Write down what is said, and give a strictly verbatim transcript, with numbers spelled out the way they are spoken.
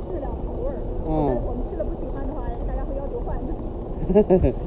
适两口味儿。 嗯。 我们吃了不喜欢的话，大家会要求换的。